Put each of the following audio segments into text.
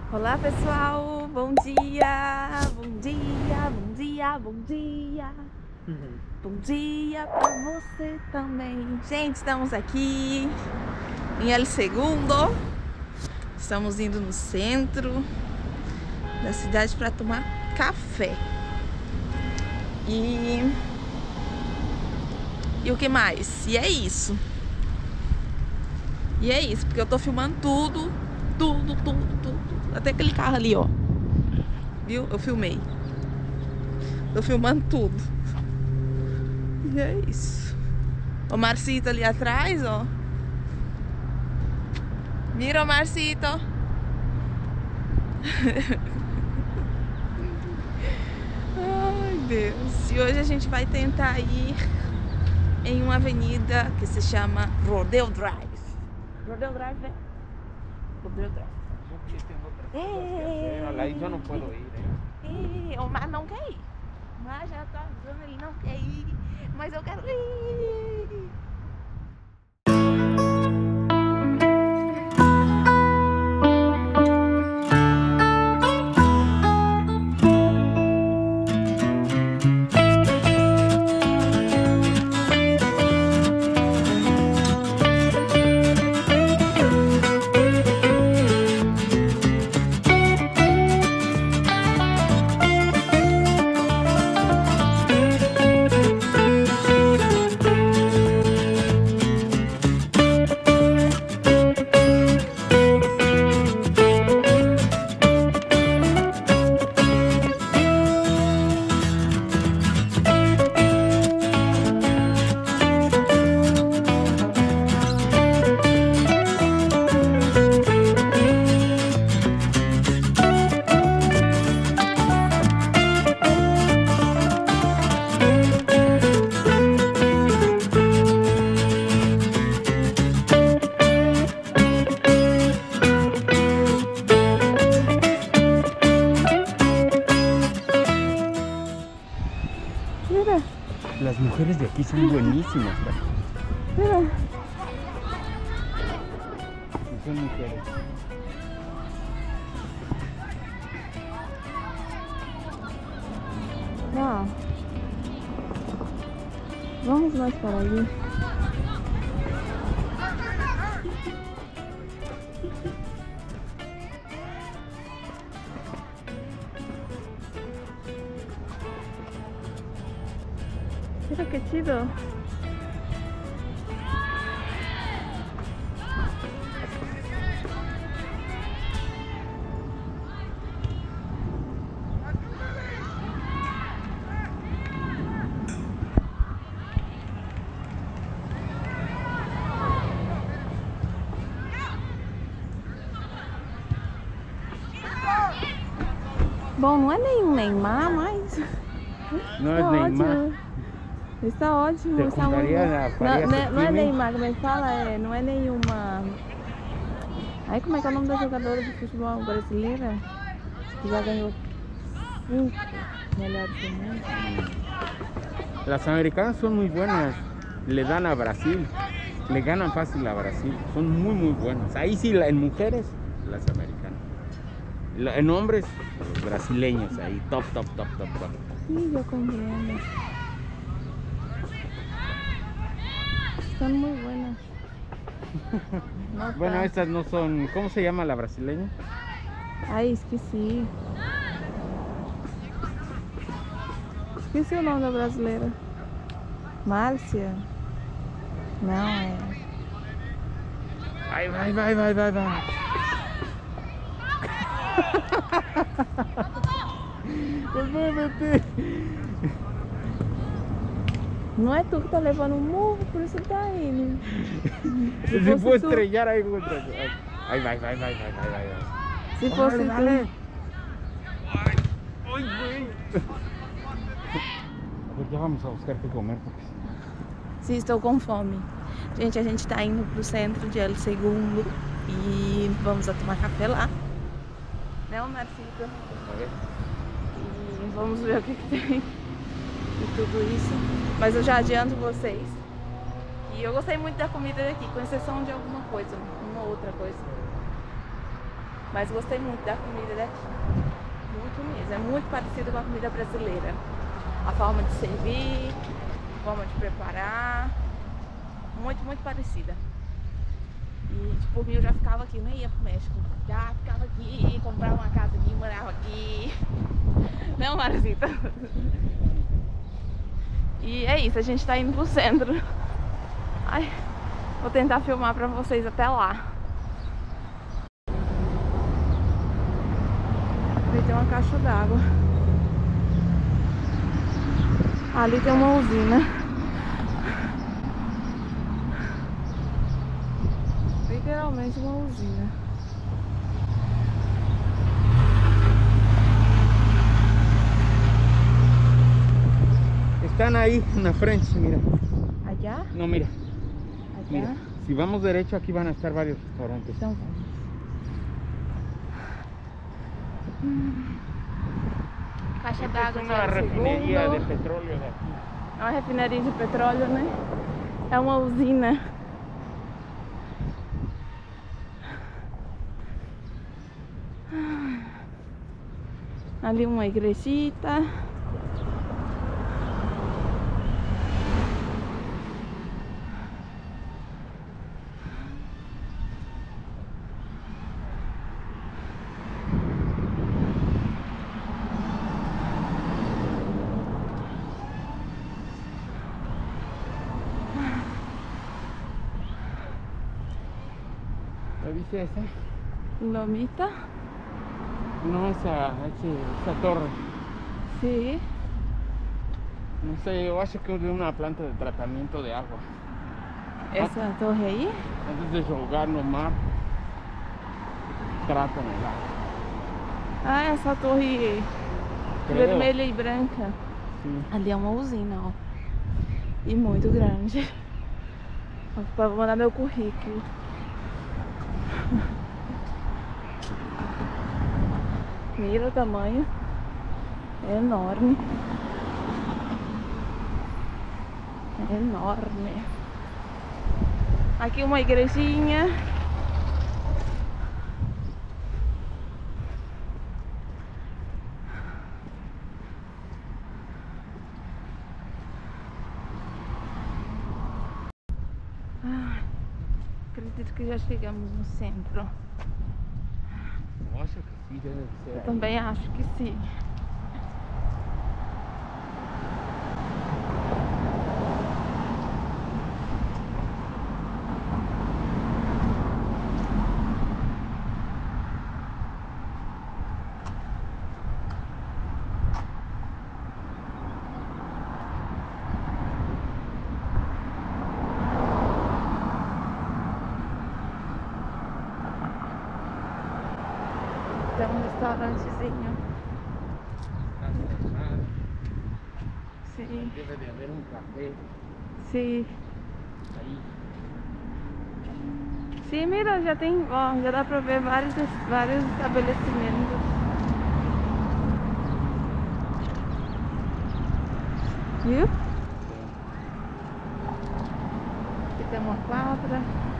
Olá pessoal, bom dia, bom dia, bom dia, bom dia. Bom dia pra você também. Gente, estamos aqui em El Segundo. Estamos indo no centro da cidade para tomar café. E o que mais? E é isso. E é isso, porque eu tô filmando tudo. Até aquele carro ali, ó. Viu? Eu filmei. Tô filmando tudo. E é isso. O Marcito ali atrás, ó. Mira o Marcito. Ai, Deus. E hoje a gente vai tentar ir em uma avenida que se chama Rodeo Drive. Rodeo Drive, né? Rodeo Drive. Aí eu não posso ir. O Mar não quer ir. O Mar já tá dizendo, ele não quer ir. Mas eu quero ir. Mira. Las mujeres de aquí son buenísimas. Mira. Son mujeres. Não. Vamos mais para ali. Mira que chido. Bom, não é nenhum Neymar, mas No tá es Neymar. ótimo. Está ótimo. Te Está muito juntaria bom. na Não, Faria não é Sofimi? Neymar, como é que fala? Não é nenhuma. Aí como é que é o nome da jogadora de futebol brasileira? Que já ganhou 5 melhores do mundo. Las americanas son muy buenas. Le dan a Brasil. Le ganan fácil a Brasil. Son muy buenas. Ahí sí, en mujeres, las americanas. En hombres, los brasileños ahí. Top. Sí, yo compreendo. Están muy buenas. No Bueno, tanto. estas no son... ¿Cómo se llama la brasileña? Ai, esqueci. Esqueci o nome da brasileira. Márcia? Não, é. Ahí va. Vete. Não é tu que tá levando um murro, por isso que tá indo. Se fosse puede tu- estrellar ahí contra... Ahí va. Se fosse Dale. tu. Ay, güey. Pues ya vamos a buscar qué comer porque... Sim, estou com fome. Gente, a gente tá indo pro centro de El Segundo e vamos a tomar café lá. Né, Marcito? A ver. E vamos ver o que tem e tudo isso. Mas eu já adianto vocês. E eu gostei muito da comida daqui, com exceção de alguma coisa, uma outra coisa. Mas gostei muito da comida daqui. Muito mesmo. É muito parecido com a comida brasileira. A forma de servir, a forma de preparar. Muito parecida. E tipo, por mim eu já ficava aqui, nem ia pro México. Já ficava aqui, comprava uma casa aqui, morava aqui. Não, Marcita? E é isso, a gente tá indo pro centro. Ai, vou tentar filmar pra vocês até lá. Ali tem uma caixa d'água. Ali tem uma usina. Literalmente uma usina. Están ahí en la frente, mira. Allá? No, mira. Allá? Mira. Si vamos derecho, aquí van a estar varios restaurantes. Então vamos. Caixa d'água. Es una refinería de petróleo de aquí. É uma refinaria de petróleo, né? É uma usina. Ali uma igrejita. ¿Lo viste esa? Lomita. No, esa torre. Sim. No sé, yo acho que es de una planta de tratamiento de agua. Essa torre aí? Antes de jogar no mar, tratam el agua. Ah, essa torre Creo. vermelha e branca. Sí. Ali é uma usina, ó. E muito grande. Vou mandar meu currículo. Mira o tamanho. É enorme. É enorme. Aqui uma igrejinha. Acredito que já chegamos no centro. Eu acho que sim, deve ser. Eu também acho que sim. Tem um restaurantezinho. Sim, Debe de haber un café sim. ahí. Sim, mira, já tem, ó, já dá pra ver vários estabelecimentos. Viu? Aqui tem uma quadra.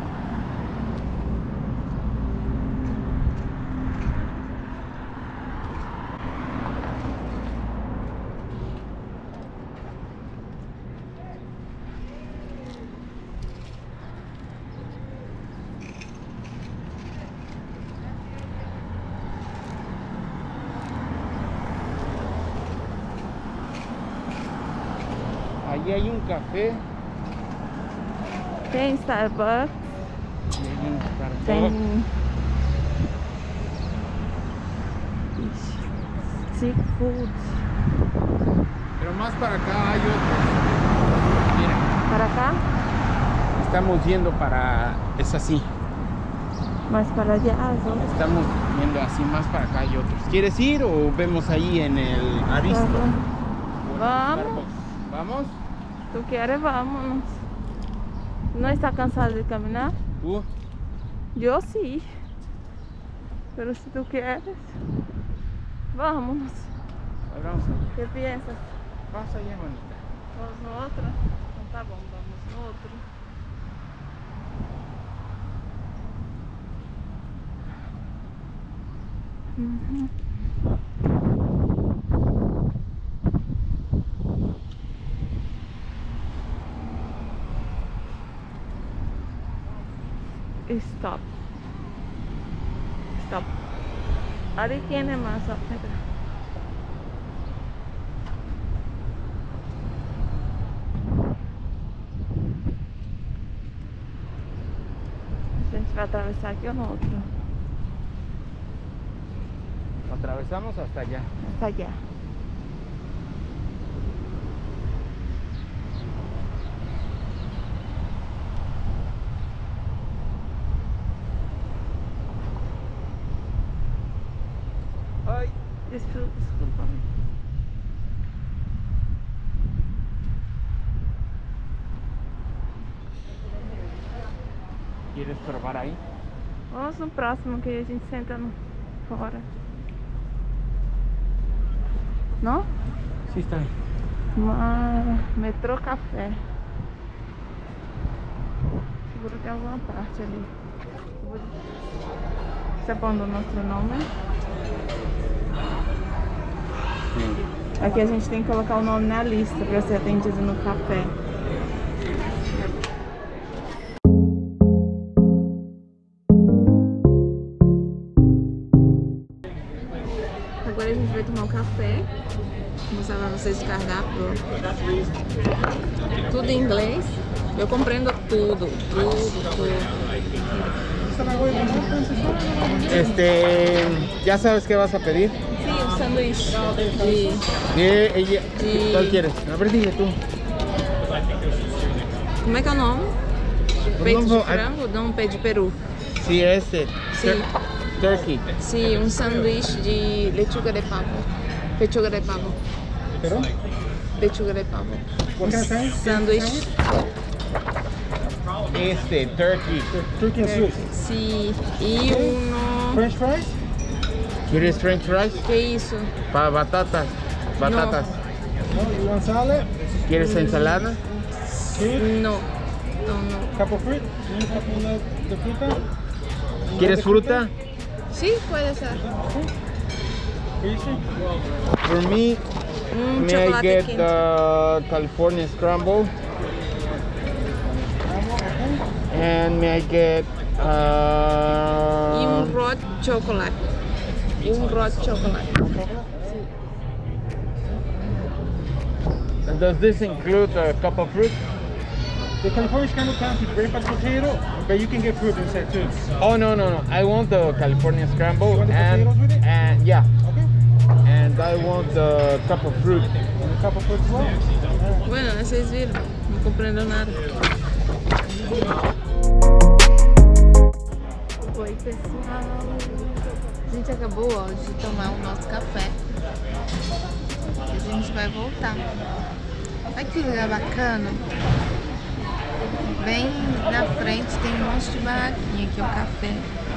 Allí hay un café. Tem Starbucks. Y hay un Starbucks. Tem. Ixi, seafood. Pero más para acá hay otros. Mira, Para cá? estamos yendo para... Es así. Mais para allá, as outras. Estamos yendo así, más para acá hay otros. ¿Quieres ir o vemos ahí en el Aristo? Vamos. Starbucks. ¿Vamos? Tu quieres, vamos. ¿No está cansado de caminar? ¿Tú? Yo sí. Pero si tú quieres, vámonos. Ahí vamos allá. ¿Qué piensas? Vamos allá, manita. Vamos no outro? Então tá bom, vamos no outro. Uhum. Stop. Stop. Ahí tiene más. A gente vai atravessar aqui ou no outro? Atravesamos hasta allá. Hasta allá. Ay, Desculpa-me. ¿quieres probar ahí? Vamos no próximo que a gente senta no... fora. Não? Sí, está ahí. Metrô Café. Seguro que é alguma parte ali. Você pondo o nosso nome? Sí. Aqui a gente tem que colocar o nome na lista para ser atendido no café. Agora a gente vai tomar um café. Vou mostrar pra vocês o cardápio. Tudo em inglês. Eu compreendo tudo. ¿Ya sabes qué vas a pedir? Sim, um sanduíche ¿Cuál quieres? A ver, dime tú. Como é que é o nome? Peito de Vamos- frango? Não, peito de peru. Sí, este. Sí. Turkey. Sim, um sanduíche de lechuga de pavo. Pechuga de pavo. ¿Pero? Pechuga de pavo. What kind of sandwich? Sanduíche. Turkey. Turkey and Swiss. Sim. E um... French fries? ¿Quieres french fries? Que isso? Para batatas. Batatas. No, you want salad? ¿Quieres ensalada? Fruit? Não. Não. Cup of fruit? You want a couple de fruta? ¿Quieres fruta? Sim, pode ser. Easy. For me, may I Chocolate get quente. the California Scramble? And may I get E um hot chocolate. Hot chocolate. does this include a cup of fruit? The California scramble comes with breakfast potato, but you can get fruit inside too. Oh no. I want the California Scramble You want the and potatoes with it? yeah, Okay. and I want the cup of fruit. And a cup of fruit as well. Bueno, vocês viram? Não compreendo nada. Oi, pessoal. A gente acabou ó, de tomar o nosso café. E a gente vai voltar. Olha que lugar bacana. Bem na frente tem um monte de barraquinha, aqui é o café.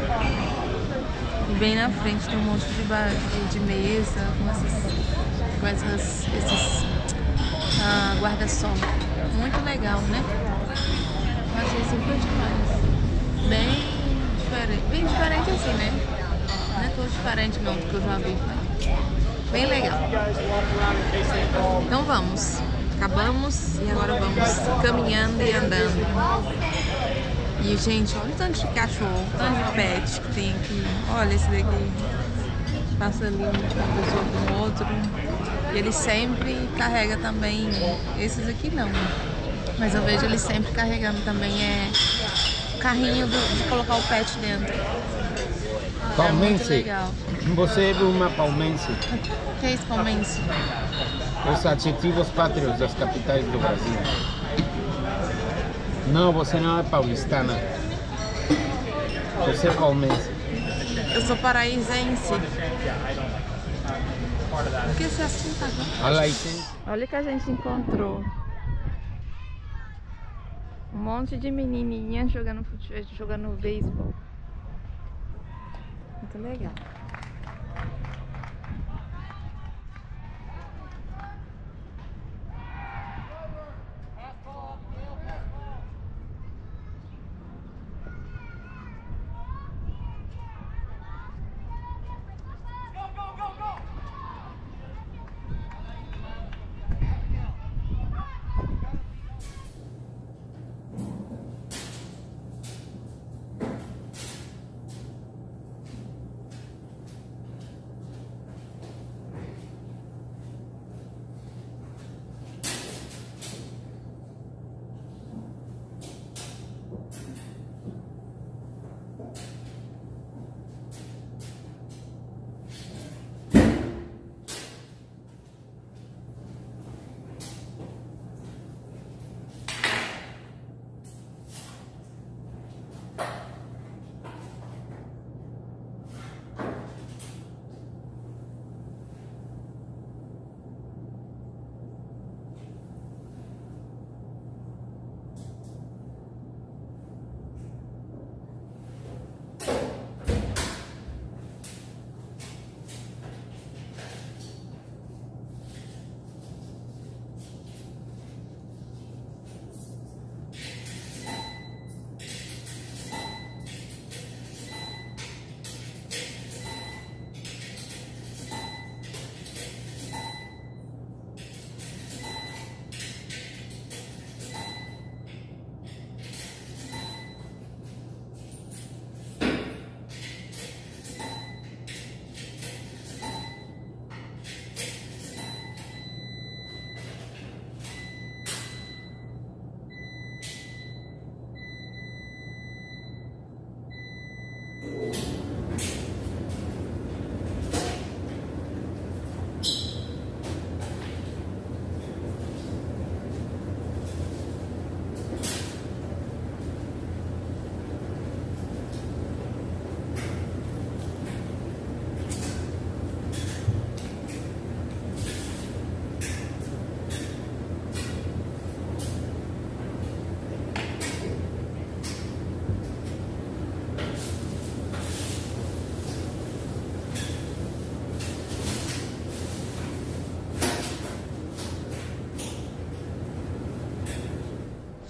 E bem na frente tem um monte de mesa com esses guarda-sol. Muito legal, né? Eu achei super demais. Bem diferente assim, né? Não é tão diferente não do que eu já vi, mas bem legal. Então vamos. Acabamos e agora vamos caminhando e andando. E gente, olha o tanto de cachorro, o tanto de pet que tem aqui. Olha esse daqui. Passa ali uma pessoa com o outro. E ele sempre carrega também. Esses aqui não. Mas eu vejo ele sempre carregando também o carrinho de colocar o pet dentro. É muito legal. Você é uma palmense. O que é isso, palmense? Os adjetivos pátrios das capitais do Brasil. Não, você não é paulistana. Você é palmense. Eu sou paraísense. O que esse assunto agora? Alaicense. Olha o que a gente encontrou. Um monte de menininha jogando beisebol. Muito legal.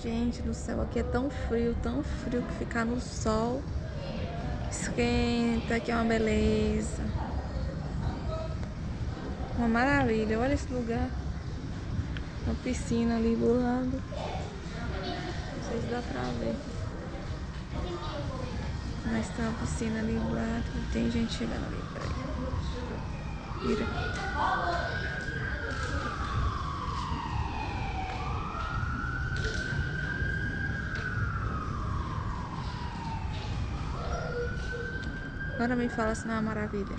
Gente do céu, aqui é tão frio que ficar no sol esquenta, que é uma beleza. Uma maravilha, olha esse lugar. Uma piscina ali do lado. Não sei se dá pra ver. Mas tem uma piscina ali do lado e tem gente chegando ali. Peraí. Vira. Agora me fala se não é uma maravilha.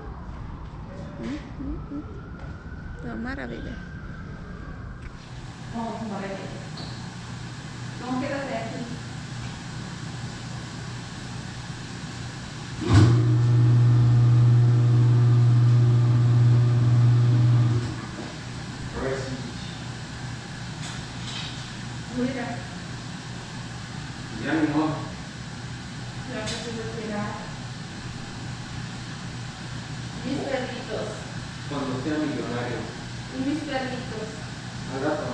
É uma maravilha. Vamos ver a dessa. Mira. Ya ni modo. Já precisa tirar. Mis perritos. Cuando sea millonario. Mis perritos. Al rato.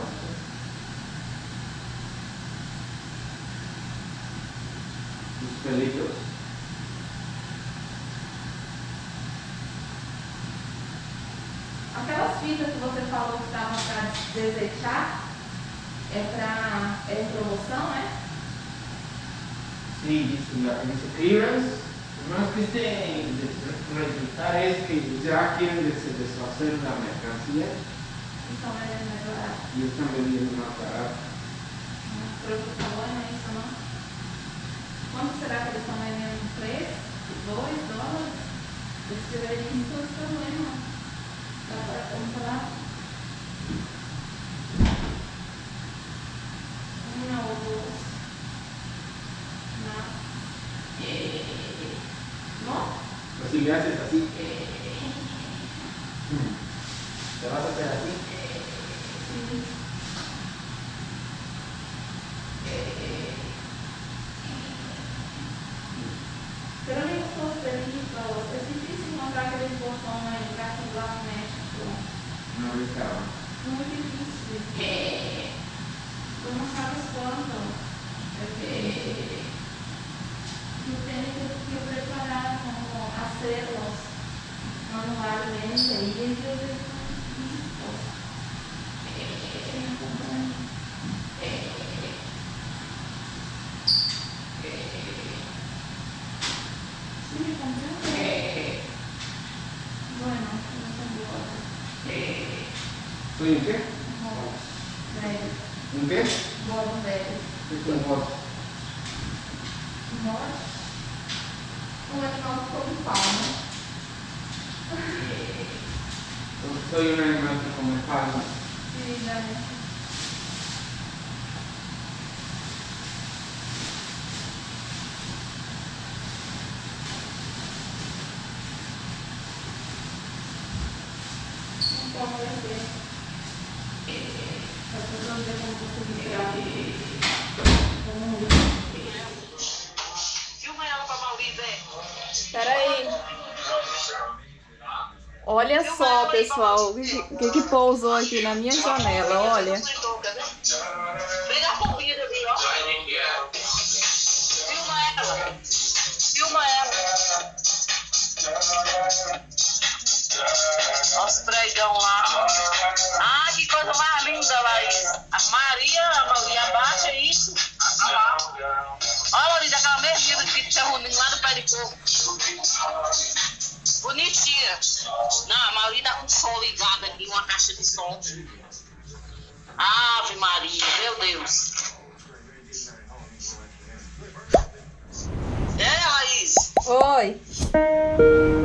Mis pelitos. Aquelas fitas que você falou que estavam para desechar, é em promoção, né? Sí, dice clearance. Lo más triste de resultar es que ya quieren deshacer la mercancía Então é melhorar. y están vendiendo más barato. O preço tá bom, não é isso não? Quanto será que eles estão vendendo? 3? 2 dólares? Eles tiverem isso, todo problema. Dá para comprar. Uma ou duas. ¿No? Pues si le haces así, te vas a hacer así. Sí. Pero me gustou os perritos. É difícil encontrar aqueles botões lá no México. No restaurante. Muito difícil. Tu não sabes quanto. Tu tens que preparar como hacerlos manualmente y ellos están listos. ¿Sí me comprende? Bueno, no tengo otra. ¿Soy un qué? Velho. ¿Un qué? Bolo velho. Es un bot. Nossa. O animal ficou com pau, né? Soy un animal que come palmas. Sí, dale. Então, vamos ver. Vamos ver como conseguir tirar. Vamos ver. Filma ela pra Maurita, Peraí. Olha só, pessoal, o que pousou aqui na minha janela, olha. Vem a comida ali, ó. Filma ela. Filma ela. Olha os pregão lá. Ah, que coisa mais linda, Laís. A Maria abaixa isso. Olha, Laís, aquela mexida que se reunindo lá no pé de coco. Bonitinha. Não, a Maria tá com o som ligado aqui, uma caixa de som. Ave Maria, meu Deus. É, Laís? Oi.